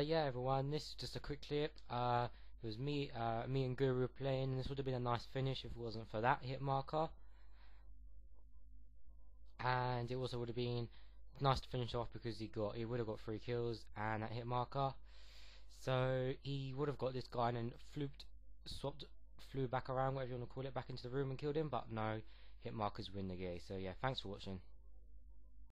yeah everyone, this is just a quick clip. It was me and Guru playing, and this would have been a nice finish if it wasn't for that hit marker. And it also would have been nice to finish off because he would have got 3 kills and that hit marker. So he would have got this guy and then flew back around, whatever you want to call it, back into the room and killed him. But no, hit markers win the game. So yeah, thanks for watching.